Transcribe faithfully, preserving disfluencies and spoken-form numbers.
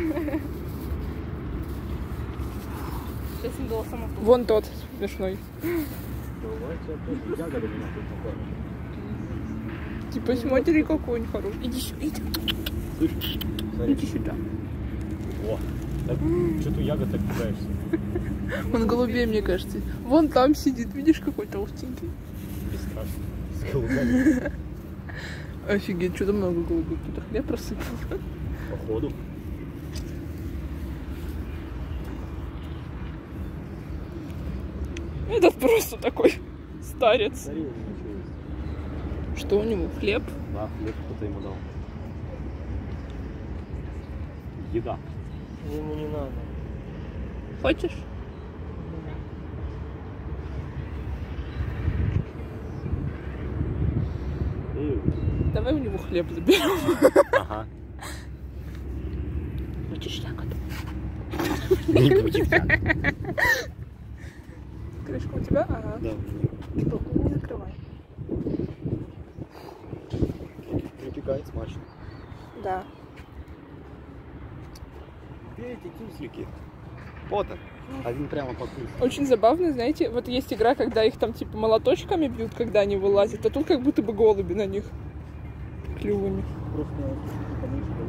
Сейчас не дала сама. Вон тот смешной. Типа смотри, какой он хороший. Иди сюда. Иди, Слышь, иди сюда. О, так, что ты ягод так пугаешься? Он голубей, мне кажется. Вон там сидит, видишь, какой толстенький. Бесстрашный. С голубями. Офигеть, что-то много голубых. Кто-то хлеб рассыпал. Походу. Этот просто такой старец. Смотри, у него что есть. Что у него? Хлеб? Да, хлеб кто-то ему дал. Еда. Ему не надо. Хочешь? Эй. Давай у него хлеб заберем. Ага. Хочешь ягоду? Не будет так. Крышка у тебя? Ага. Да. Только не закрывай. Припекает смачно. Да. Где эти туфлики? Вот он. Один прямо по кругу. Очень забавно, знаете, вот есть игра, когда их там типа молоточками бьют, когда они вылазят, а тут как будто бы голуби на них клювами. Просто